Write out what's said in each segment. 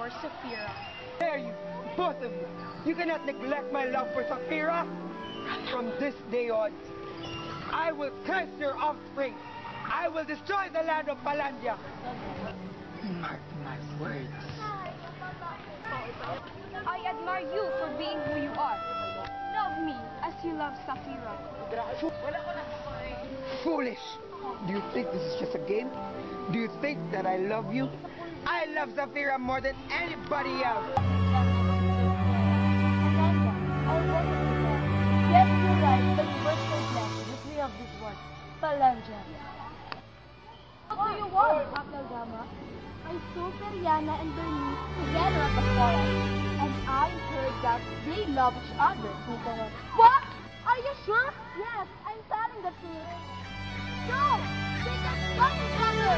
for Saphira. Dare you, both of you. You cannot neglect my love for Saphira. From this day on, I will curse your offspring. I will destroy the land of Palandia. Mark my words. I admire you for being who you are. Love me as you love Saphira. Foolish. Do you think this is just a game? Do you think that I love you? I love Saphira more than anybody else. Yes, you're right, but we're so blessed that we have this one, Palandia. What do you want, Akeldama? I saw Periana and Bernice together at the forest, and I heard that they love each other. What? Are you sure? Yes, I'm telling the truth. No! They just love each other!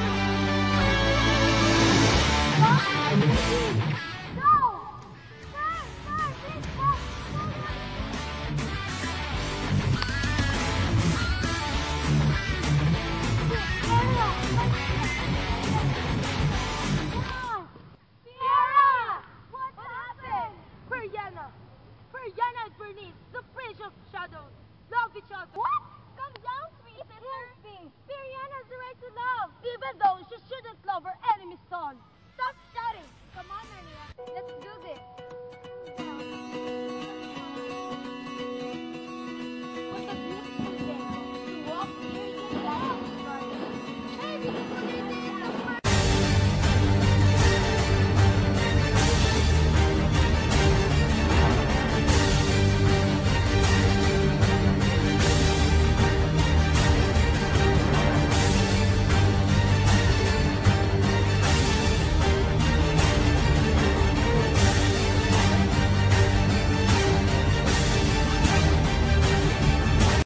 Stop! No! Sir, please stop! What happened? Periana and Bernice, the Prince of Shadows, love each other. What? Calm down, sweet sister. Periana has the right to love, even though she shouldn't love her enemy's son. Stop shouting. Come on, Maria. Let's do